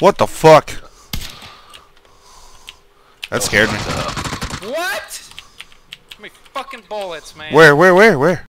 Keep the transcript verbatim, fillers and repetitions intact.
What the fuck? That scared me. What? How many fucking bullets, man? Where, where, where, where?